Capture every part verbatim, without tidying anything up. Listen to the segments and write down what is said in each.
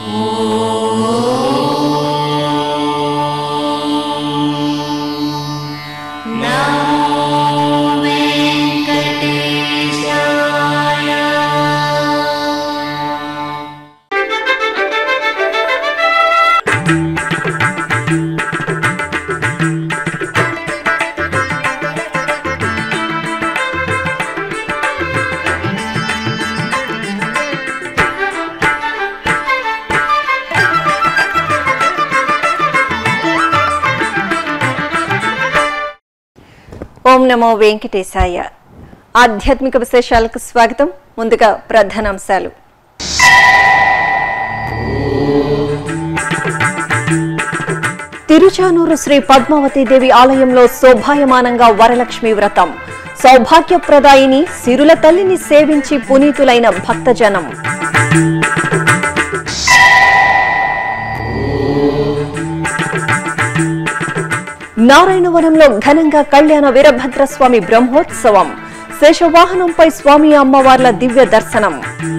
ఓం నమో వెంకటేశాయ. ఆధ్యాత్మిక విశేషాలకు స్వాగతం. ముందుగా ప్రధానాంశాలు. తిరుచానూరు శ్రీ పద్మావతి దేవి ఆలయంలో శోభాయమానంగా వరలక్ష్మి వ్రతం. సౌభాగ్యప్రదాయిని సిరుల తల్లిని సేవించి పునీతులైన భక్తజనం. నారాయణవనంలో ఘనంగా కళ్యాణ వీరభద్రస్వామి బ్రహ్మోత్సవం. శేషవాహనంపై స్వామి అమ్మవార్ల దివ్య దర్శనం.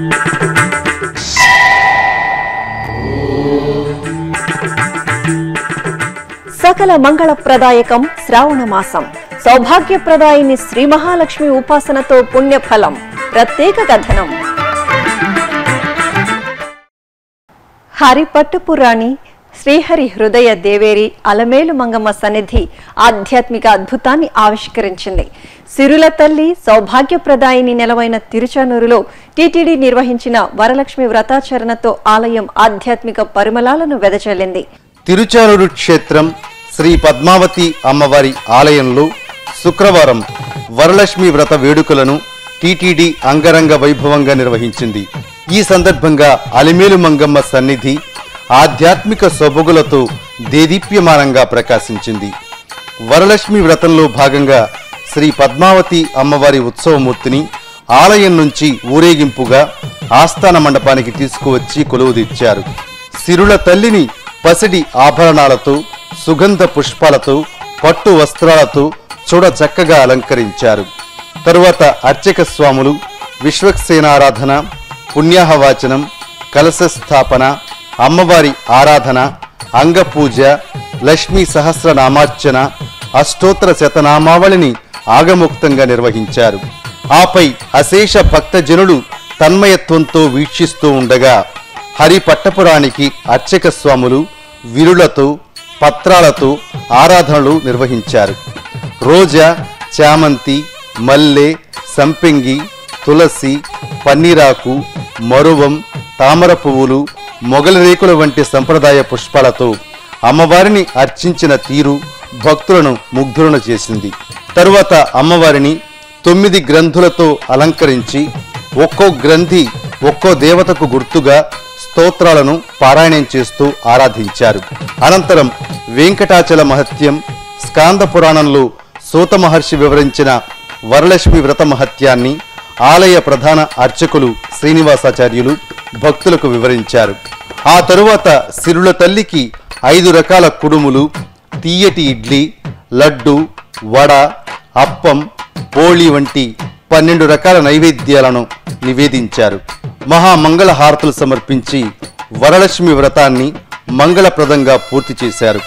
సకల మంగళప్రదాయకం శ్రావణ మాసం. సౌభాగ్యప్రదాయిని శ్రీ మహాలక్ష్మి ఉపాసనతో పుణ్యఫలం. ప్రత్యేక కథనం. హరిపట్టపురాణి శ్రీహరి హృదయ దేవేరి అలమేలు మంగమ్మ సన్నిధి ఆధ్యాత్మిక అద్భుతాన్ని ఆవిష్కరించింది. సిరుల తల్లి సౌభాగ్యప్రదాయిని నెలవైన తిరుచానూరులో టీటీడీ నిర్వహించిన వరలక్ష్మి వ్రతాచరణతో ఆలయం ఆధ్యాత్మిక పరిమళాలను వెదజల్లింది. తిరుచానూరు క్షేత్రం శ్రీ పద్మావతి అమ్మవారి ఆలయంలో శుక్రవారం వరలక్ష్మి వ్రత వేడుకలను టీటీడీ అంగరంగ వైభవంగా నిర్వహించింది. ఈ సందర్భంగా అలిమేలు మంగమ్మ సన్నిధి ఆధ్యాత్మిక సొబగులతో దేదీప్యమానంగా ప్రకాశించింది. వరలక్ష్మి వ్రతంలో భాగంగా శ్రీ పద్మావతి అమ్మవారి ఉత్సవమూర్తిని ఆలయం నుంచి ఊరేగింపుగా ఆస్థాన మండపానికి తీసుకువచ్చి కొలువుదీర్చారు. సిరుల తల్లిని పసిడి ఆభరణాలతో, సుగంధ పుష్పాలతో, పట్టు వస్త్రాలతో చూడ చక్కగా అలంకరించారు. తరువాత అర్చక స్వాములు విశ్వక్సేనారాధన, పుణ్యాహవాచనం, కలశ స్థాపన, అమ్మవారి ఆరాధన, అంగపూజ, లక్ష్మీ సహస్రనామార్చన, అష్టోత్తర శతనామావళిని ఆగముక్తంగా నిర్వహించారు. ఆపై అశేష భక్తజనులు తన్మయత్వంతో వీక్షిస్తూ ఉండగా హరిపట్టపురానికి అర్చక స్వాములు విరులతో, పత్రాలతో ఆరాధనలు నిర్వహించారు. రోజా, చామంతి, మల్లె, సంపెంగి, తులసి, పన్నీరాకు, మరువం, తామర పువ్వులు, మొగలి రేకుల వంటి సంప్రదాయ పుష్పాలతో అమ్మవారిని అర్చించిన తీరు భక్తులను ముగ్ధులను చేసింది. తరువాత అమ్మవారిని తొమ్మిది గ్రంథులతో అలంకరించి ఒక్కో గ్రంథి ఒక్కో దేవతకు గుర్తుగా స్తోత్రాలను పారాయణం చేస్తూ ఆరాధించారు. అనంతరం వెంకటాచల మహత్యం, స్కాంద పురాణంలో సూత మహర్షి వివరించిన వరలక్ష్మి వ్రత మహత్యాన్ని ఆలయ ప్రధాన అర్చకులు శ్రీనివాసాచార్యులు భక్తులకు వివరించారు. ఆ తరువాత సిరుల తల్లికి ఐదు రకాల కుడుములు, తీయటి ఇడ్లీ, లడ్డు, వడ, అప్పం, పోళి వంటి పన్నెండు రకాల నైవేద్యాలను నివేదించారు. మహామంగళ హారతులు సమర్పించి వరలక్ష్మి వ్రతాన్ని మంగళప్రదంగా పూర్తి చేశారు.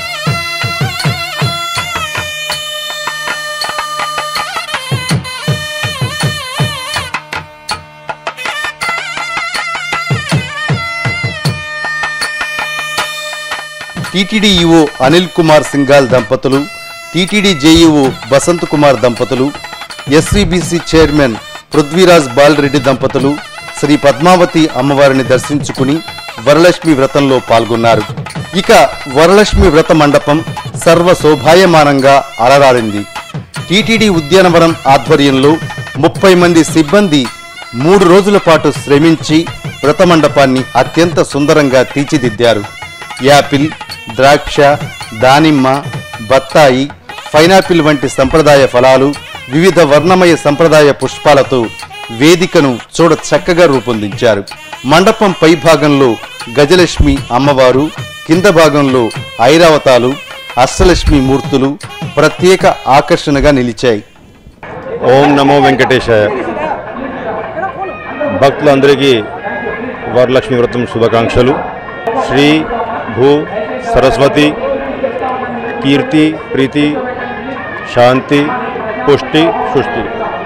టీటీడీ ఈవో అనిల్ కుమార్ సింఘాల్ దంపతులు, టీటీడీ జేఈఓ బసంత్ కుమార్ దంపతులు, ఎస్వీబీసీ చైర్మన్ పృథ్వీరాజ్ బాలరెడ్డి దంపతులు శ్రీ పద్మావతి అమ్మవారిని దర్శించుకుని వరలక్ష్మి వ్రతంలో పాల్గొన్నారు. ఇక వరలక్ష్మి వ్రత మండపం సర్వ శోభాయమానంగా అలరారింది. టీటీడీ ఉద్యానవనం ఆధ్వర్యంలో ముప్పై మంది సిబ్బంది మూడు రోజుల పాటు శ్రమించి వ్రత మండపాన్ని అత్యంత సుందరంగా తీర్చిదిద్దారు. యాపిల్, ద్రాక్ష, దానిమ్మ, బత్తాయి, పైనాపిల్ వంటి సంప్రదాయ ఫలాలు, వివిధ వర్ణమయ సంప్రదాయ పుష్పాలతో వేదికను చూడ చక్కగా రూపొందించారు. మండపం పై భాగంలో గజలక్ష్మి అమ్మవారు, కింద భాగంలో ఐరావతాలు, అష్టలక్ష్మి మూర్తులు ప్రత్యేక ఆకర్షణగా నిలిచాయి. ఓం నమో వెంకటేశాయ. భక్తులందరికీ వరలక్ష్మి వ్రతం శుభాకాంక్షలు. శ్రీ భూ సరస్వతి కీర్తి ప్రీతి శాంతి పుష్టి సృష్టి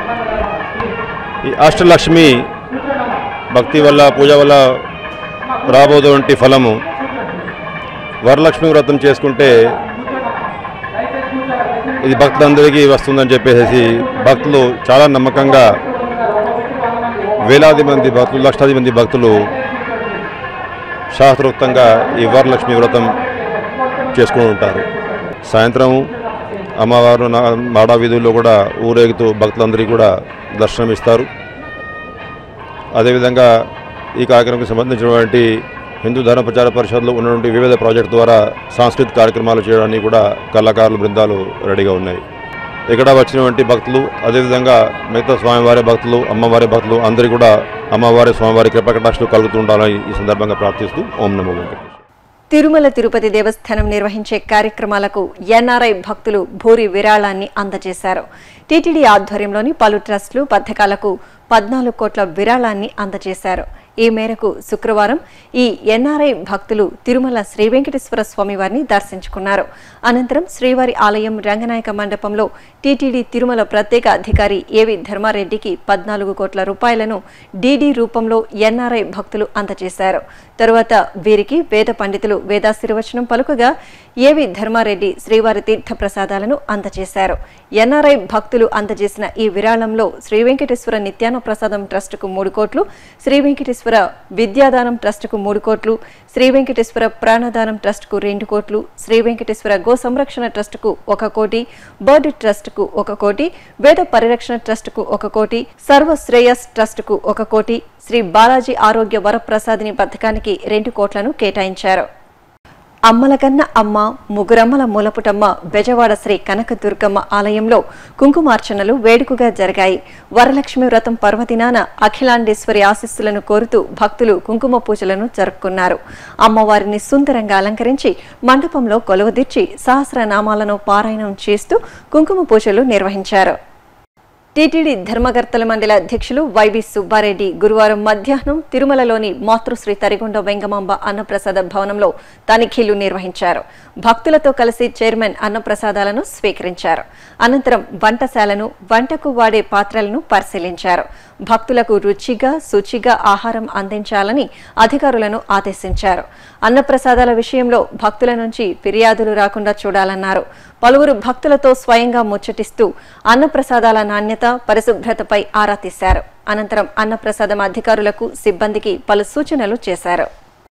ఈ అష్టలక్ష్మి భక్తి వల్ల పూజ వల్ల రాబోయేటువంటి ఫలము వరలక్ష్మి వ్రతం చేసుకుంటే ఇది భక్తులందరికీ వస్తుందని చెప్పేసి భక్తులు చాలా నమ్మకంగా వేలాది మంది భక్తులు లక్షలాది మంది భక్తులు శాస్త్రోక్తంగా ఈ వరలక్ష్మి వ్రతం చేసుకుని ఉంటారు. సాయంత్రం అమ్మవారు మాడా వీధుల్లో కూడా ఊరేగుతూ భక్తులందరికీ కూడా దర్శనమిస్తారు. అదేవిధంగా ఈ కార్యక్రమానికి సంబంధించినటువంటి హిందూ ధర్మ ప్రచార పరిషత్లో ఉన్నటువంటి వివిధ ప్రాజెక్టు ద్వారా సాంస్కృతిక కార్యక్రమాలు చేయడానికి కూడా కళాకారుల బృందాలు రెడీగా ఉన్నాయి. ఇక్కడ వచ్చినటువంటి భక్తులు అదేవిధంగా మిగతా స్వామివారి భక్తులు అమ్మవారి భక్తులు అందరూ కూడా అమ్మవారి స్వామివారి కృపకటాక్షలు కలుగుతుండాలని ఈ సందర్భంగా ప్రార్థిస్తూ ఓం నమో వెంకటేశ్వర. తిరుమల తిరుపతి దేవస్థానం నిర్వహించే కార్యక్రమాలకు ఎన్ఆర్ఐ భక్తులు భూరి విరాళాన్ని అందజేశారు. టీటీడీ ఆధ్వర్యంలోని పలు ట్రస్టులు పథకాలకు పద్నాలుగు కోట్ల విరాళాన్ని అందజేశారు. ఈ మేరకు శుక్రవారం ఈ ఎన్ఆర్ఐ భక్తులు తిరుమల శ్రీ వెంకటేశ్వర స్వామి వారిని దర్శించుకున్నారు. అనంతరం శ్రీవారి ఆలయం రంగనాయక మండపంలో టీటీడీ తిరుమల ప్రత్యేక అధికారి ఏవి ధర్మారెడ్డికి పద్నాలుగు కోట్ల రూపాయలను డీడీ రూపంలో ఎన్ఆర్ఐ భక్తులు అందజేశారు. తరువాత వీరికి వేద పండితులు వేదాశీర్వచనం పలుకగా ఏవి ధర్మారెడ్డి శ్రీవారి తీర్థ ప్రసాదాలను అందజేశారు. ఎన్ఆర్ఐ భక్తులు అందజేసిన ఈ విరాళంలో శ్రీ వెంకటేశ్వర నిత్యాన ప్రసాదం ట్రస్టుకు మూడు కోట్లు, శ్రీ వెంకటేశ్వర విద్యాదానం ట్రస్టుకు మూడు కోట్లు, శ్రీ వెంకటేశ్వర ప్రాణదానం ట్రస్టుకు రెండు కోట్లు, శ్రీ వెంకటేశ్వర గో సంరక్షణ ట్రస్టుకు ఒక కోటి, బర్డ్ ట్రస్టుకు ఒక కోటి, వేద పరిరక్షణ ట్రస్టుకు ఒక కోటి, సర్వశ్రేయస్ ట్రస్టుకు ఒక కోటి, శ్రీ బాలాజీ ఆరోగ్య వరప్రసాదిని పథకానికి రెండు కోట్లను కేటాయించారు. అమ్మలకన్న అమ్మ ముగురమ్మల మూలపుటమ్మ బెజవాడ శ్రీ కనకదుర్గమ్మ ఆలయంలో కుంకుమార్చనలు వేడుకగా జరిగాయి. వరలక్ష్మి వ్రతం పర్వదినాన అఖిలాండేశ్వరి ఆశీస్సులను కోరుతూ భక్తులు కుంకుమ పూజలను జరుపుకున్నారు. అమ్మవారిని సుందరంగా అలంకరించి మండపంలో కొలువుదీర్చి సహస్రనామాలను పారాయణం చేస్తూ కుంకుమ పూజలు నిర్వహించారు. టీటీడీ ధర్మకర్తల మండలి అధ్యక్షులు వైవి సుబ్బారెడ్డి గురువారం మధ్యాహ్నం తిరుమలలోని మాతృశ్రీ తరిగొండ వెంగమాంబ అన్నప్రసాద భవనంలో తనిఖీలు నిర్వహించారు. భక్తులతో కలిసి చైర్మన్ అన్నప్రసాదాలను స్వీకరించారు. అనంతరం వంటశాలను, వంటకు వాడే పాత్రలను పరిశీలించారు. భక్తులకు రుచిగా శుచిగా ఆహారం అందించాలని అధికారులను ఆదేశించారు. అన్నప్రసాదాల విషయంలో భక్తుల నుంచి ఫిర్యాదులు రాకుండా చూడాలన్నారు. పలువురు భక్తులతో స్వయంగా ముచ్చటిస్తూ అన్నప్రసాదాల నాణ్యత, పరిశుభ్రతపై ఆరా తీశారు. అనంతరం అన్నప్రసాదం అధికారులకు, సిబ్బందికి పలు సూచనలు చేశారు.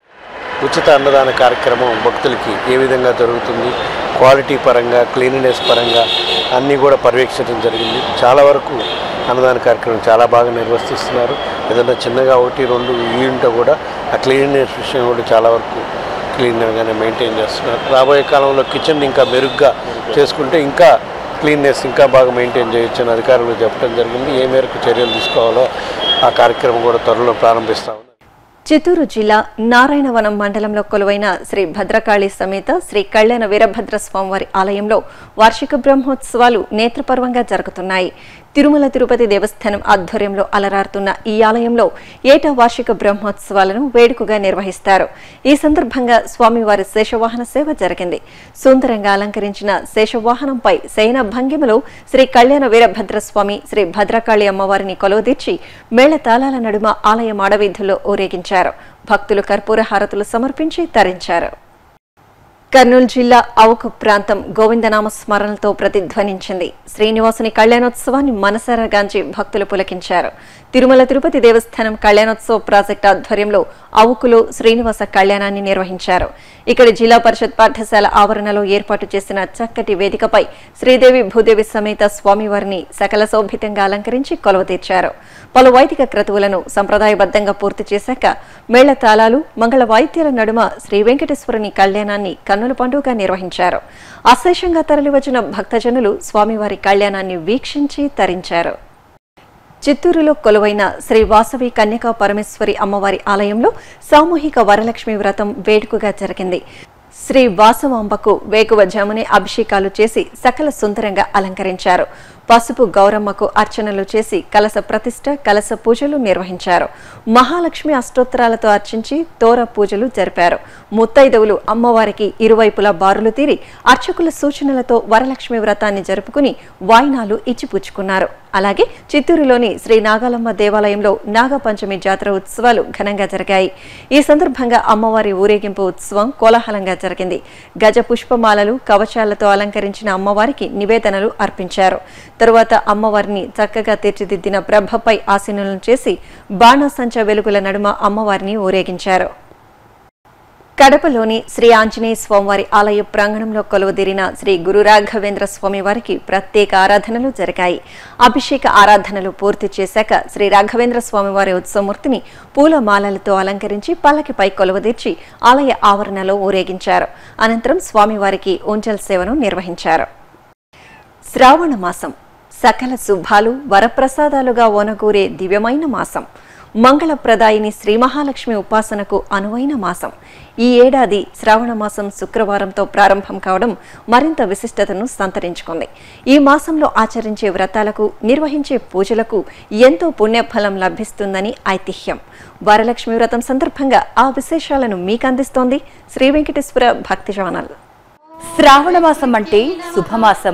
ఉచిత అన్నదాన కార్యక్రమం భక్తులకి ఏ విధంగా జరుగుతుంది, క్వాలిటీ పరంగా, క్లీనినెస్ పరంగా అన్నీ కూడా పర్యవేక్షించడం జరిగింది. చాలా వరకు అన్నదాన కార్యక్రమం చాలా బాగా నిర్వర్తిస్తున్నారు. ఏదైనా చిన్నగా ఒకటి రెండు ఈంటో కూడా ఆ క్లీనినెస్ విషయం కూడా చాలా వరకు క్లీన్గానే మెయింటైన్ చేస్తున్నారు. రాబోయే కాలంలో కిచెన్ ఇంకా మెరుగ్గా చేసుకుంటే ఇంకా క్లీన్నెస్ ఇంకా బాగా మెయింటైన్ చేయొచ్చు అని అధికారులు చెప్పడం జరిగింది. ఏ మేరకు చర్యలు తీసుకోవాలో ఆ కార్యక్రమం కూడా త్వరలో ప్రారంభిస్తాం. చిత్తూరు జిల్లా నారాయణవనం మండలంలో కొలువైన శ్రీ భద్రకాళి సమేత శ్రీ కళ్యాణ వీరభద్ర స్వామివారి ఆలయంలో వార్షిక బ్రహ్మోత్సవాలు నేత్రపర్వంగా జరుగుతున్నాయి. తిరుమల తిరుపతి దేవస్థానం ఆధ్వర్యంలో అలరారుతున్న ఈ ఆలయంలో ఏటా వార్షిక బ్రహ్మోత్సవాలను వేడుకగా నిర్వహిస్తారు. ఈ సందర్భంగా స్వామివారి శేషవాహన సేవ జరిగింది. సుందరంగా అలంకరించిన శేషవాహనంపై శయన భంగిమలో శ్రీ కళ్యాణ వీరభద్ర స్వామి, శ్రీ భద్రకాళి అమ్మవారిని కొలువుదీర్చి మేళతాళాల నడుమ ఆలయ మాడవీధుల్లో ఊరేగించారు. భక్తులు కర్పూర హారతులు సమర్పించి తరించారు. కర్నూలు జిల్లా అవుకు ప్రాంతం గోవిందనామ స్మరణలతో ప్రతిధ్వనించింది. శ్రీనివాసుని కళ్యాణోత్సవాన్ని మనసారా గాంచి భక్తులు పులకించారు. తిరుమల తిరుపతి దేవస్థానం కళ్యాణోత్సవ ప్రాజెక్టు ఆధ్వర్యంలో అవుకులో శ్రీనివాస కళ్యాణాన్ని నిర్వహించారు. ఇక్కడ జిల్లా పరిషత్ పాఠశాల ఆవరణలో ఏర్పాటు చేసిన చక్కటి వేదికపై శ్రీదేవి భూదేవి సమేత స్వామివారిని సకల శోభితంగా అలంకరించి కొలువుతీర్చారు. పలు వైదిక క్రతువులను సంప్రదాయబద్ధంగా పూర్తి చేశాక మేళతాళాలు, మంగళ వాయిద్యాల నడుమ శ్రీ వెంకటేశ్వరుని కళ్యాణాన్ని కన్నుల పండుగగా నిర్వహించారు. అశేషంగా తరలివచ్చిన భక్తజనులు స్వామివారి కళ్యాణాన్ని వీక్షించి తరించారు. చిత్తూరులో కొలువైన శ్రీ వాసవి కన్యకా పరమేశ్వరి అమ్మవారి ఆలయంలో సామూహిక వరలక్ష్మి వ్రతం వేడుకగా జరిగింది. శ్రీ వాసవాంబకు వేకువ జామునే అభిషేకాలు చేసి సకల సుందరంగా అలంకరించారు. పసుపు గౌరమ్మకు అర్చనలు చేసి కలశ ప్రతిష్ఠ కలశ పూజలు నిర్వహించారు. మహాలక్ష్మి అష్టోత్తరాలతో అర్చించి తోర పూజలు జరిపారు. ముత్తైదవులు అమ్మవారికి ఇరువైపులా బారులు తీరి అర్చకుల సూచనలతో వరలక్ష్మి వ్రతాన్ని జరుపుకుని వాయినాలు ఇచ్చిపుచ్చుకున్నారు. అలాగే చిత్తూరులోని శ్రీ నాగాలమ్మ దేవాలయంలో నాగపంచమి జాతర ఉత్సవాలు ఘనంగా జరిగాయి. ఈ సందర్భంగా అమ్మవారి ఊరేగింపు ఉత్సవం కోలాహలంగా జరిగింది. గజ పుష్పమాలలు కవచాలతో అలంకరించిన అమ్మవారికి నివేదనలు అర్పించారు. తరువాత అమ్మవారిని చక్కగా తీర్చిదిద్దిన ప్రభపై ఆసీనులను చేసి బాణసంచ వెలుగుల నడుమ అమ్మవారిని ఊరేగించారు. కడపలోని శ్రీ ఆంజనేయ స్వామివారి ఆలయ ప్రాంగణంలో కొలువుదీరిన శ్రీ గురు రాఘవేంద్ర స్వామివారికి ప్రత్యేక ఆరాధనలు జరిగాయి. అభిషేక ఆరాధనలు పూర్తి చేశాక శ్రీ రాఘవేంద్ర స్వామివారి ఉత్సవమూర్తిని పూలమాలలతో అలంకరించి పల్లకిపై కొలువుదీర్చి ఆలయ ఆవరణలో ఊరేగించారు. అనంతరం స్వామివారికి ఊంజల్ సేవను నిర్వహించారు. శ్రావణ మాసం సకల శుభాలు వరప్రసాదాలుగా ఓనగూరే దివ్యమైన మాసం. మంగళప్రదాయిని శ్రీ మహాలక్ష్మి ఉపాసనకు అనువైన మాసం. ఈ ఏడాది శ్రావణ మాసం శుక్రవారంతో ప్రారంభం కావడం మరింత విశిష్టతను సంతరించుకుంది. ఈ మాసంలో ఆచరించే వ్రతాలకు నిర్వహించే పూజలకు ఎంతో పుణ్యఫలం లభిస్తుందని ఐతిహ్యం. వరలక్ష్మి వ్రతం సందర్భంగా ఆ విశేషాలను మీకు అందిస్తోంది శ్రీ వెంకటేశ్వర భక్తి ఛానల్. శ్రావణ మాసం అంటే శుభమాసం,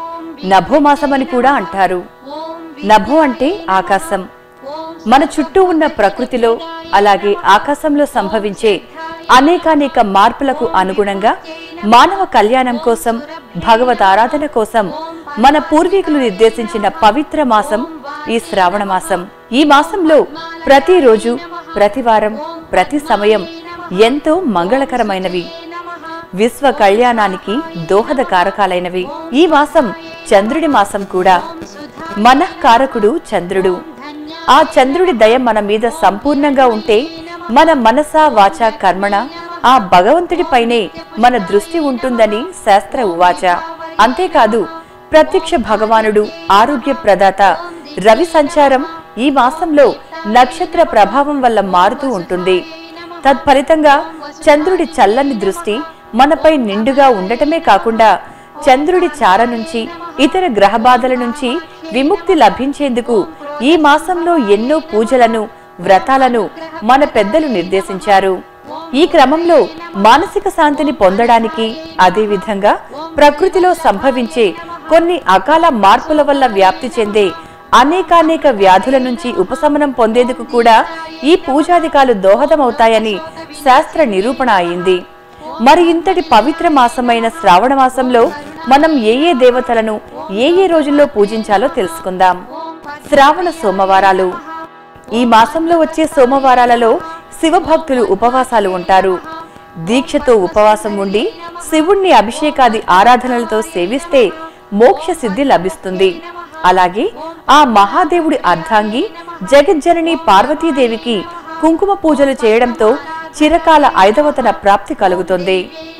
నభోమాసం అని కూడా అంటారు. నభో అంటే ఆకాశం. మన చుట్టూ ఉన్న ప్రకృతిలో అలాగే ఆకాశంలో సంభవించే అనేకానేక మార్పులకు అనుగుణంగా మానవ కళ్యాణం కోసం, భగవత్ ఆరాధన కోసం మన పూర్వీకులు నిర్దేశించిన పవిత్ర మాసం ఈ శ్రావణ మాసం. ఈ మాసంలో ప్రతిరోజు, ప్రతివారం, ప్రతి సమయం ఎంతో మంగళకరమైనవి, విశ్వ కళ్యాణానికి దోహద కారకాలైనవి. ఈ మాసం చంద్రుడి మాసం కూడా. మనఃకారకుడు చంద్రుడు. ఆ చంద్రుడి దయ మన మీద సంపూర్ణంగా ఉంటే మన మనస వాచ కర్మణ ఆ భగవంతుడిపైనే మన దృష్టి ఉంటుందని శాస్త్ర ఉవాచ. అంతేకాదు ప్రత్యక్ష భగవానుడు ఆరోగ్య ప్రదాత రవి సంచారం ఈ మాసంలో నక్షత్ర ప్రభావం వల్ల మారుతూ ఉంటుంది. తత్ఫలితంగా చంద్రుడి చల్లని దృష్టి మనపై నిండుగా ఉండటమే కాకుండా చంద్రుడి చార నుంచి, ఇతర గ్రహ బాధల నుంచి విముక్తి లభించేందుకు ఈ మాసంలో ఎన్నో పూజలను, వ్రతాలను మన పెద్దలు నిర్దేశించారు. ఈ క్రమంలో మానసిక శాంతిని పొందడానికి, అదేవిధంగా ప్రకృతిలో సంభవించే కొన్ని అకాల మార్పుల వల్ల వ్యాప్తి చెందే అనేకానేక వ్యాధుల నుంచి ఉపశమనం పొందేందుకు కూడా ఈ పూజాధికాలు దోహదమవుతాయని శాస్త్ర నిరూపణ అయింది. మరి ఇంతటి పవిత్ర మాసమైన శ్రావణ మాసంలో మనం ఏ ఏ దేవతలను ఏ ఏ రోజుల్లో పూజించాలో తెలుసుకుందాం. శ్రావణ సోమవారాలు. ఈ మాసంలో వచ్చే సోమవారాలలో శివభక్తులు ఉపవాసాలు ఉంటారు. దీక్షతో ఉపవాసం ఉండి శివుణ్ణి అభిషేకాది ఆరాధనలతో సేవిస్తే మోక్ష సిద్ధి లభిస్తుంది. అలాగే ఆ మహాదేవుడి అర్ధాంగి జగజ్జనని పార్వతీదేవికి కుంకుమ పూజలు చేయడంతో చిరకాల ఐదవతన ప్రాప్తి కలుగుతుంది.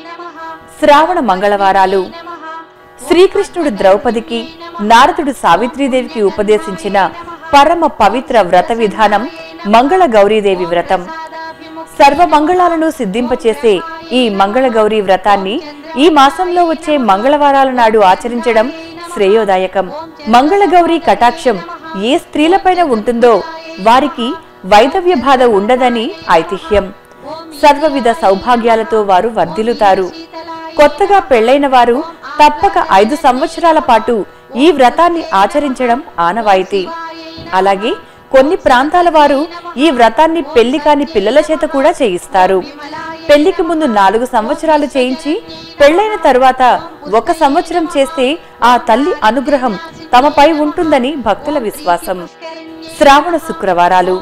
శ్రావణ మంగళవారాలు. శ్రీకృష్ణుడు ద్రౌపదికి, నారదుడు సావిత్రీదేవికి ఉపదేశించిన పరమ పవిత్ర వ్రత విధానం మంగళ గౌరీదేవి వ్రతం. సర్వమంగళాలను సిద్ధింపచేసే ఈ మంగళ గౌరీ వ్రతాన్ని ఈ మాసంలో వచ్చే మంగళవారాల నాడు ఆచరించడం శ్రేయోదాయకం. మంగళ గౌరీ కటాక్షం ఏ స్త్రీలపైన ఉంటుందో వారికి వైధవ్య బాధ ఉండదని ఐతిహ్యం. సర్వవిధ సౌభాగ్యాలతో వారు వర్ధిల్లుతారు. కొత్తగా పెళ్లైన వారు తప్పక ఐదు సంవత్సరాల పాటు ఈ వ్రతాన్ని ఆచరించడం ఆనవాయితీ. అలాగే కొన్ని ప్రాంతాల వారు ఈ వ్రతాన్ని పెళ్లి కాని పిల్లల చేత కూడా చేయిస్తారు. పెళ్లికి ముందు నాలుగు సంవత్సరాలు చేయించి పెళ్లైన తరువాత ఒక సంవత్సరం చేస్తే ఆ తల్లి అనుగ్రహం తమపై ఉంటుందని భక్తుల విశ్వాసం. శ్రావణ శుక్రవారాలు.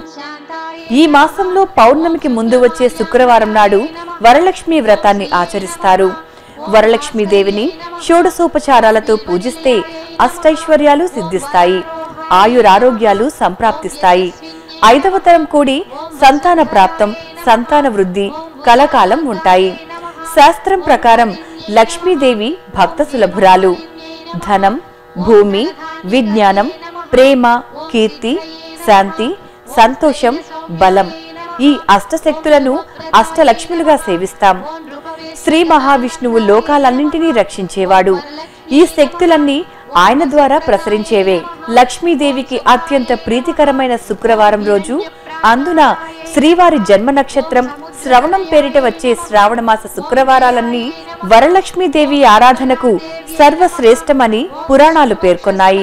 ఈ మాసంలో పౌర్ణమికి ముందు వచ్చే శుక్రవారం నాడు వరలక్ష్మి వ్రతాన్ని ఆచరిస్తారు. వరలక్ష్మీదేవిని షోడశోపచారాలతో పూజిస్తే అష్టైశ్వర్యాలు సిద్ధిస్తాయి, ఆయురారోగ్యాలు సంప్రాప్తిస్తాయి. ఐదవ తరం కూడి సంతాన ప్రాప్తం, సంతాన వృద్ధి కలకాలం ఉంటాయి. శాస్త్రం ప్రకారం లక్ష్మీదేవి భక్త సులభురాలు. ధనం, భూమి, విజ్ఞానం, ప్రేమ, కీర్తి, శాంతి, సంతోషం, బలం ఈ అష్టశక్తులను అష్టలక్ష్ములుగా సేవిస్తాం. శ్రీ మహావిష్ణువు లోకాలన్నింటినీ రక్షించేవాడు. ఈ శక్తులన్నీ ఆయన ద్వారా ప్రసరించేవే. లక్ష్మీదేవికి అత్యంత ప్రీతికరమైన శుక్రవారం రోజు, అందున శ్రీవారి జన్మ నక్షత్రం శ్రవణం పేరిట వచ్చే శ్రావణమాస శుక్రవారాలన్నీ వరలక్ష్మీదేవి ఆరాధనకు సర్వశ్రేష్టమని పురాణాలు పేర్కొన్నాయి.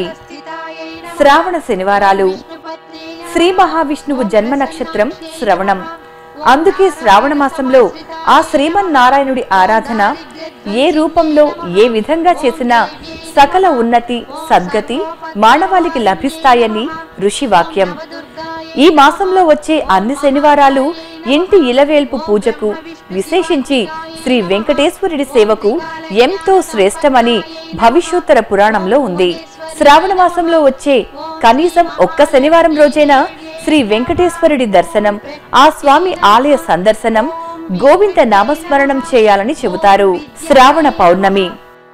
శ్రావణ శనివారాలు. శ్రీ మహావిష్ణువు జన్మ నక్షత్రం శ్రవణం. అందుకే శ్రావణ మాసంలో ఆ శ్రీమన్నారాయణుడి ఆరాధన ఏ రూపంలో ఏ విధంగా చేసినా సకల ఉన్నతి సద్గతి మానవాళికి లభిస్తాయని ఋషివాక్యం. ఈ మాసంలో వచ్చే అన్ని శనివారాలు ఇంటి ఇలవేల్పు పూజకు, విశేషించి శ్రీ వెంకటేశ్వరుడి సేవకు ఎంతో శ్రేష్టమని భవిష్యోత్తర పురాణంలో ఉంది. శ్రావణ మాసంలో వచ్చే కనీసం ఒక్క శనివారం రోజైనా శ్రీ వెంకటేశ్వరుడి దర్శనం, ఆ స్వామి ఆలయ సందర్శనం, గోవింద నామస్మరణం చేయాలని చెబుతారు. శ్రావణ పౌర్ణమి.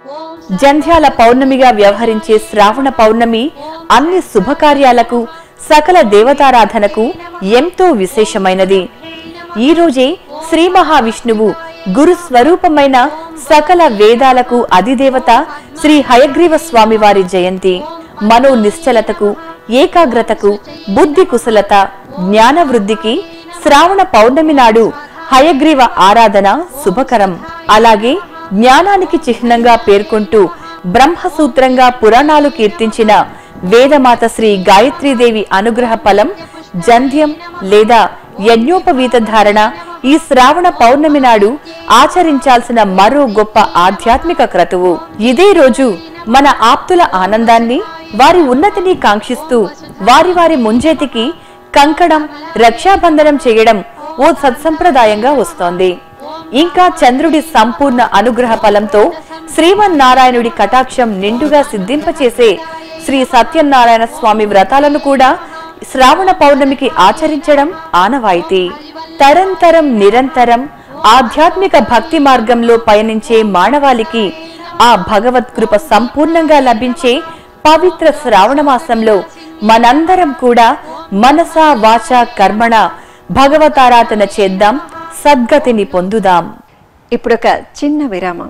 జంధ్యాల పౌర్ణమిగా వ్యవహరించే శ్రావణ పౌర్ణమి అన్ని శుభకార్యాలకు, సకల దేవతారాధనకు ఎంతో విశేషమైనది. ఈ రోజే శ్రీ మహావిష్ణువు గురు స్వరూపమైన సకల వేదాలకు అధిదేవత శ్రీ హయగ్రీవ స్వామి వారి జయంతి. మనో నిశ్చలతకు, ఏకాగ్రతకు, బుద్ధి కుశలత, జ్ఞాన వృద్ధికి శ్రావణ పౌర్ణమి నాడు హయగ్రీవ ఆరాధన శుభకరం. అలాగే జ్ఞానానికి చిహ్నంగా పేర్కొంటూ బ్రహ్మసూత్రంగా పురాణాలు కీర్తించిన వేదమాత శ్రీ గాయత్రీదేవి అనుగ్రహ ఫలం జంధ్యం లేదా యజ్ఞోపవీత ధారణ ఈ శ్రావణ పౌర్ణమి నాడు ఆచరించాల్సిన మరో గొప్ప ఆధ్యాత్మిక క్రతువు. ఇదే రోజు మన ఆప్తుల ఆనందాన్ని, వారి ఉన్నతిని కాంక్షిస్తూ వారి వారి ముంజేతికి కంకణం, రక్షాబంధనం చేయడం ఓ సత్సంప్రదాయంగా వస్తోంది. ఇంకా చంద్రుడి సంపూర్ణ అనుగ్రహ ఫలంతో శ్రీమన్నారాయణుడి కటాక్షం నిండుగా సిద్ధింపచేసే శ్రీ సత్యనారాయణ స్వామి వ్రతాలను కూడా శ్రావణ పౌర్ణమికి ఆచరించడం ఆనవాయితీ. తరంతరం నిరంతరం ఆధ్యాత్మిక భక్తి మార్గంలో పయనించే మానవాళికి ఆ భగవత్ కృప సంపూర్ణంగా లభించే పవిత్ర శ్రావణ మాసంలో మనందరం కూడా మనసా వాచా కర్మణ భగవతారాధన చేద్దాం, సద్గతిని పొందుదాం. ఇప్పుడొక చిన్న విరామం.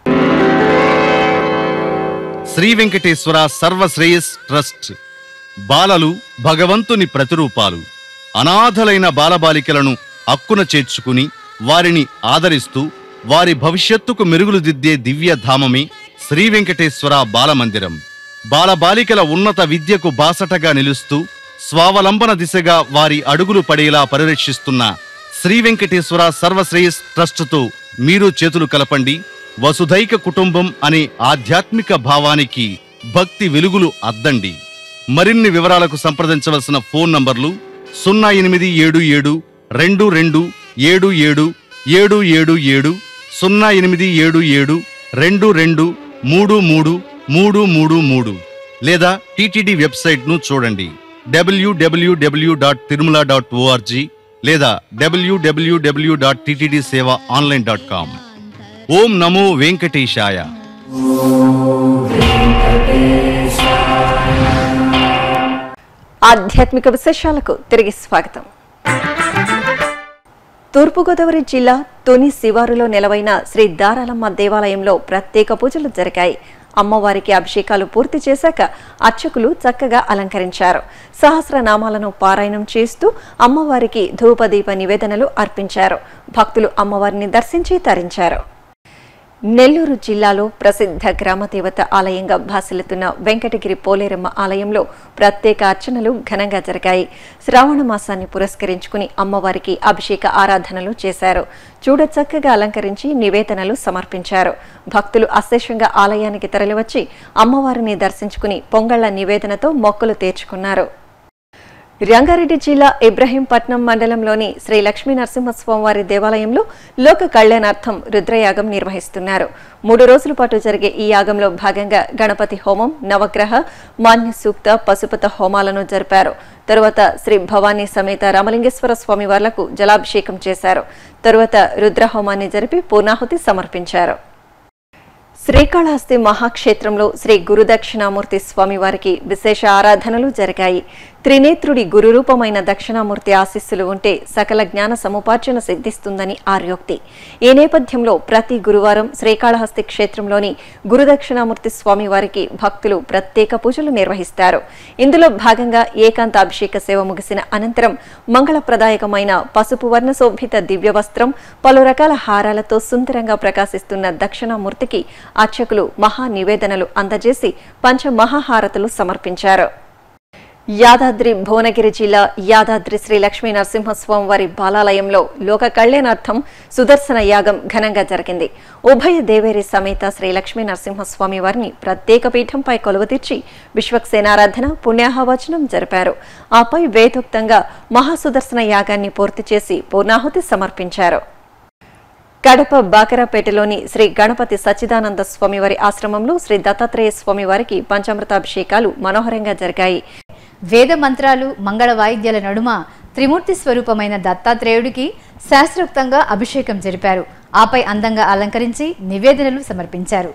శ్రీ వెంకటేశ్వర సర్వశ్రేయస్ ట్రస్ట్. బాలలు భగవంతుని ప్రతిరూపాలు. అనాథలైన బాలబాలికలను అక్కున చేర్చుకుని వారిని ఆదరిస్తూ వారి భవిష్యత్తుకు మెరుగులు దిద్దే దివ్య ధామమే శ్రీ వెంకటేశ్వర బాలమందిరం. బాలబాలికల ఉన్నత విద్యకు బాసటగా నిలుస్తూ స్వావలంబన దిశగా వారి అడుగులు పడేలా పరిరక్షిస్తున్న శ్రీ వెంకటేశ్వర సర్వశ్రేయస్ ట్రస్టుతో మీరు చేతులు కలపండి. వసుధైక కుటుంబం అనే ఆధ్యాత్మిక భావానికి భక్తి వెలుగులు అద్దండి. మరిన్ని వివరాలకు సంప్రదించవలసిన ఫోన్ నంబర్లు సున్నా ఎనిమిది ఏడు ఏడు రెండు రెండు ఏడు ఏడు ఏడు ఏడు ఏడు, సున్నా ఎనిమిది ఏడు ఏడు రెండు రెండు మూడు మూడు మూడు మూడు మూడు, లేదా టీటీడీ వెబ్సైట్ను చూడండి డబ్ల్యూడబ్ల్యూడబ్ల్యూ డాట్ తిరుమల డాట్ ఓఆర్జీ లేదా డబ్ల్యూడబ్ల్యూడబ్ల్యూ dot TTD Seva online dot com. ఓం నమో వెంకటేశాయ. ఆధ్యాత్మిక విశేషాలకు తిరిగి స్వాగతం. తూర్పుగోదావరి జిల్లా తుని శివారులో నెలవైన శ్రీ దారాలమ్మ దేవాలయంలో ప్రత్యేక పూజలు జరిగాయి. అమ్మవారికి అభిషేకాలు పూర్తి చేశాక అర్చకులు చక్కగా అలంకరించారు. సహస్రనామాలను పారాయణం చేస్తూ అమ్మవారికి ధూపదీప నివేదనలు అర్పించారు. భక్తులు అమ్మవారిని దర్శించి తరించారు. నెల్లూరు జిల్లాలో ప్రసిద్ధ గ్రామదేవత ఆలయంగా భాసిల్లుతున్న వెంకటగిరి పోలేరమ్మ ఆలయంలో ప్రత్యేక అర్చనలు ఘనంగా జరిగాయి. శ్రావణ మాసాన్ని పురస్కరించుకుని అమ్మవారికి అభిషేక ఆరాధనలు చేశారు. చూడచక్కగా అలంకరించి నివేదనలు సమర్పించారు. భక్తులు అశేషంగా ఆలయానికి తరలివచ్చి అమ్మవారిని దర్శించుకుని పొంగళ్ల నివేదనతో మొక్కులు తీర్చుకున్నారు. రంగారెడ్డి జిల్లా ఇబ్రహీంపట్నం మండలంలోని శ్రీ లక్ష్మీ నరసింహస్వామివారి దేవాలయంలో లోక కళ్యాణార్థం రుద్రయాగం నిర్వహిస్తున్నారు. మూడు రోజుల పాటు జరిగే ఈ యాగంలో భాగంగా గణపతి హోమం, నవగ్రహ, మాన్య సూక్త, పశుపత హోమాలను జరిపారు. తరువాత శ్రీ భవానీ సమేత రామలింగేశ్వర స్వామి వార్లకు జలాభిషేకం చేశారు. తరువాత రుద్రహోమాన్ని జరిపి పూర్ణాహుతి సమర్పించారు. శ్రీకాళహస్తి మహాక్షేత్రంలో శ్రీ గురుదక్షిణామూర్తి స్వామివారికి విశేష ఆరాధనలు జరిగాయి. త్రినేత్రుడి గురురూపమైన దక్షిణామూర్తి ఆశీస్సులు ఉంటే సకల జ్ఞాన సముపార్జన సిద్ధిస్తుందని ఆర్యోక్తి. ఈ నేపథ్యంలో ప్రతి గురువారం శ్రీకాళహస్తి క్షేత్రంలోని గురుదక్షిణామూర్తి స్వామి వారికి భక్తులు ప్రత్యేక పూజలు నిర్వహిస్తారు. ఇందులో భాగంగా ఏకాంత అభిషేక సేవ ముగిసిన అనంతరం మంగళప్రదాయకమైన పసుపు వర్ణ శోభిత దివ్య వస్త్రం, పలు రకాల హారాలతో సుందరంగా ప్రకాశిస్తున్న దక్షిణామూర్తికి అర్చకులు మహా నివేదనలు అందజేసి పంచమహాహారతులు సమర్పించారు. యాదాద్రి భువనగిరి జిల్లా యాదాద్రి శ్రీ లక్ష్మీ నరసింహస్వామి వారి బాలాలయంలో లోక కళ్యాణార్థం సుదర్శన యాగం ఘనంగా జరిగింది. ఉభయ దేవేరి సమేత శ్రీ లక్ష్మీ నరసింహస్వామి వారిని ప్రత్యేక పీఠంపై కొలువుతీర్చి విశ్వక్సేనారాధన, పుణ్యాహవచనం జరిపారు. ఆపై వేదోక్తంగా మహాసుదర్శన యాగాన్ని పూర్తి చేసి పూర్ణాహుతి సమర్పించారు. కడప బాకరాపేటలోని శ్రీ గణపతి సచ్చిదానంద స్వామివారి ఆశ్రమంలో శ్రీ దత్తాత్రేయ స్వామివారికి పంచామృతాభిషేకాలు మనోహరంగా జరిగాయి. వేద మంత్రాలు, మంగళ వాయిద్యాల నడుమ త్రిమూర్తి స్వరూపమైన దత్తాత్రేయుడికి శాస్త్రోక్తంగా అభిషేకం జరిపారు. ఆపై అందంగా అలంకరించి నివేదనలు సమర్పించారు.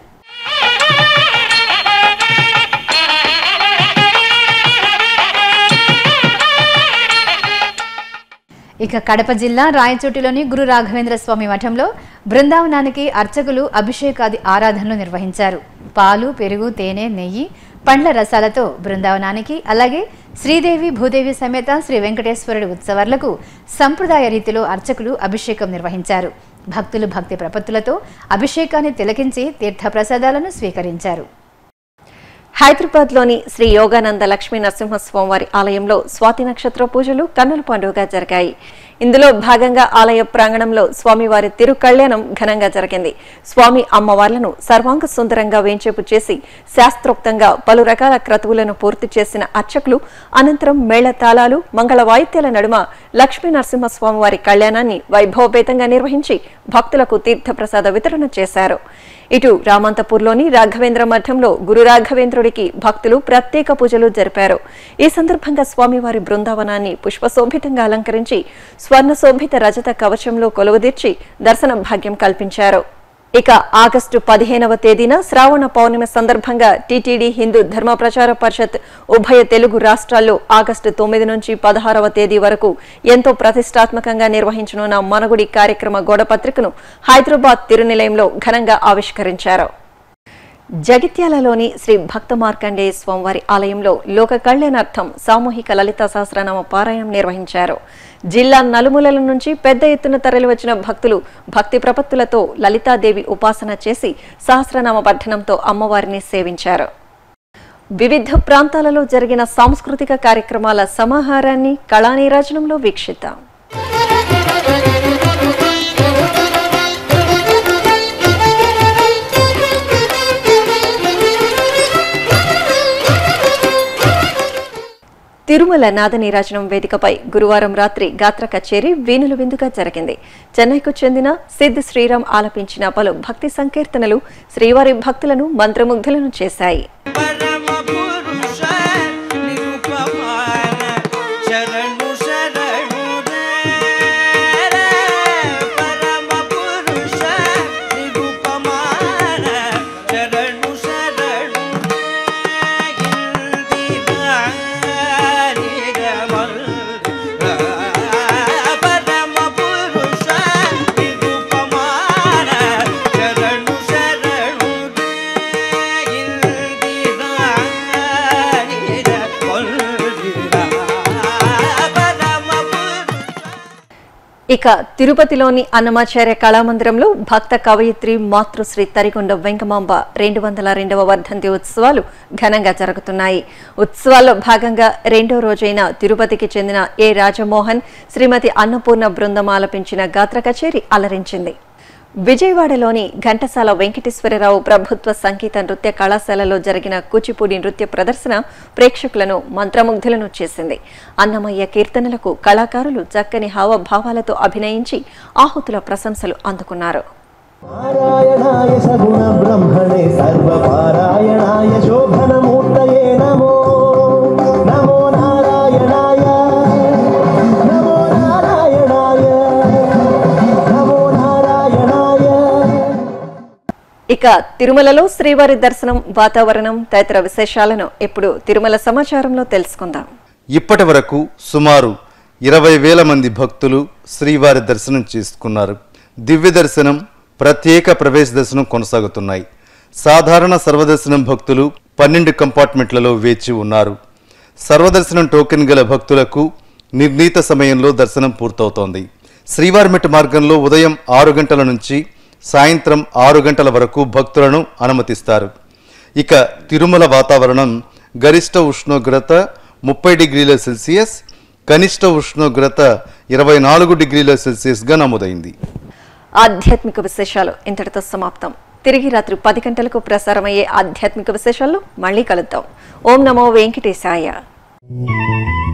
ఇక కడప జిల్లా రాయచోటిలోని గురు రాఘవేంద్ర స్వామి మఠంలో బృందావనానికి అర్చకులు అభిషేకాది ఆరాధనలు నిర్వహించారు. పాలు, పెరుగు, తేనె, నెయ్యి, పండ్ల రసాలతో బృందావనానికి, అలాగే శ్రీదేవి భూదేవి సమేత శ్రీ వెంకటేశ్వరుడి ఉత్సవాలకు సంప్రదాయ రీతిలో అర్చకులు అభిషేకం నిర్వహించారు. భక్తులు భక్తి ప్రపత్తులతో అభిషేకాన్ని తిలకించి తీర్థప్రసాదాలను స్వీకరించారు. హైదరాబాద్లోని శ్రీ యోగానంద లక్ష్మీ నరసింహస్వామివారి ఆలయంలో స్వాతి నక్షత్ర పూజలు కన్నుల పండుగగా జరిగాయి. ఇందులో భాగంగా ఆలయ ప్రాంగణంలో స్వామివారి తిరుకళ్యాణం ఘనంగా జరిగింది. స్వామి అమ్మవార్లను సర్వాంగ సుందరంగా వేంచేపు చేసి శాస్త్రోక్తంగా పలు రకాల క్రతువులను పూర్తి చేసిన అర్చకులు అనంతరం మేళతాళాలు, మంగళ వాయిద్యాల నడుమ లక్ష్మీ నరసింహస్వామివారి కళ్యాణాన్ని వైభవపేతంగా నిర్వహించి భక్తులకు తీర్థప్రసాద వితరణ చేశారు. ఇటు రామంతపూర్లోని రాఘవేంద్ర మఠంలో గురు రాఘవేంద్రుడికి భక్తులు ప్రత్యేక పూజలు జరిపారు. ఈ సందర్భంగా స్వామివారి బృందావనాన్ని పుష్పశోభితంగా అలంకరించి స్వర్ణశోభిత రజత కవచంలో కొలువుదీర్చి దర్శన భాగ్యం కల్పించారు. ఇక ఆగస్టు పదిహేనవ తేదీన శ్రావణ పౌర్ణమి సందర్భంగా టీటీడీ హిందూ ధర్మ ప్రచార పరిషత్ ఉభయ తెలుగు రాష్ట్రాల్లో ఆగస్టు తొమ్మిది నుంచి పదహారవ తేదీ వరకు ఎంతో ప్రతిష్టాత్మకంగా నిర్వహించనున్న మనగుడి కార్యక్రమ గోడపత్రికను హైదరాబాద్ తిరునిలయంలో ఘనంగా ఆవిష్కరించారు. జగిత్యాలలోని శ్రీ భక్త మార్కండేయ స్వామివారి ఆలయంలో లోక కళ్యాణార్థం సామూహిక లలితా సహస్రనామ పారాయణం నిర్వహించారు. జిల్లా నలుమూలల నుంచి పెద్ద ఎత్తున తరలివచ్చిన భక్తులు భక్తి ప్రపత్తులతో లలితాదేవి ఉపాసన చేసి సహస్రనామ పఠనంతో అమ్మవారిని సేవించారు. వివిధ ప్రాంతాలలో జరిగిన సాంస్కృతిక కార్యక్రమాల సమాహారాన్ని కళానీరాజనంలో వీక్షిద్దాం. తిరుమల నాద నీరాజనం వేదికపై గురువారం రాత్రి గాత్ర కచేరీ వీణుల విందుగా జరిగింది. చెన్నైకు చెందిన సిద్ శ్రీరామ్ ఆలపించిన పలు భక్తి సంకీర్తనలు శ్రీవారి భక్తులను మంత్రముగ్ధులను చేశాయి. ఇక తిరుపతిలోని అన్నమాచార్య కళామందిరంలో భక్త కవయిత్రి మాతృశ్రీ తరికొండ వెంకమాంబ రెండు వందల రెండవ వర్ధంతి ఉత్సవాలు ఘనంగా జరుగుతున్నాయి. ఉత్సవాల్లో భాగంగా రెండో రోజైన తిరుపతికి చెందిన ఏ రాజమోహన్, శ్రీమతి అన్నపూర్ణ బృందం ఆలపించిన గాత్ర కచేరీ అలరించింది. విజయవాడలోని ఘంటసాల వెంకటేశ్వరరావు ప్రభుత్వ సంగీత నృత్య కళాశాలలో జరిగిన కూచిపూడి నృత్య ప్రదర్శన ప్రేక్షకులను మంత్రముగ్ధులను చేసింది. అన్నమయ్య కీర్తనలకు కళాకారులు చక్కని హావభావాలతో అభినయించి ఆహుతుల ప్రశంసలు అందుకున్నారు. ఇక తిరుమలలో శ్రీవారి దర్శనం, వాతావరణం తదితర విశేషాలను ఇప్పుడు తిరుమల సమాచారంలో తెలుసుకుందాం. ఇప్పటి వరకు సుమారు ఇరవై వేల మంది భక్తులు శ్రీవారి దర్శనం చేసుకున్నారు. దివ్య దర్శనం, ప్రత్యేక ప్రవేశ దర్శనం కొనసాగుతున్నాయి. సాధారణ సర్వదర్శనం భక్తులు పన్నెండు కంపార్ట్మెంట్లలో వేచి ఉన్నారు. సర్వదర్శనం టోకెన్ గల భక్తులకు నిర్ణీత సమయంలో దర్శనం పూర్తవుతోంది. శ్రీవారిమెట్టు మార్గంలో ఉదయం ఆరు గంటల నుంచి సాయంత్రం ఆరు గంటల వరకు భక్తులను అనుమతిస్తారు. ఇక తిరుమల వాతావరణం గరిష్ట ఉష్ణోగ్రత ముప్పై డిగ్రీల సెల్సియస్, కనిష్ట ఉష్ణోగ్రత ఇరవై నాలుగు డిగ్రీల సెల్సియస్గా నమోదైంది. ఆధ్యాత్మిక విశేషాలు ఇంతటితో సమాప్తం. తిరిగి రాత్రి పది గంటలకు ప్రసారమయ్యే ఆధ్యాత్మిక విశేషాల్లో మళ్ళీ కలుద్దాం. ఓం నమో వెంకటేశాయ.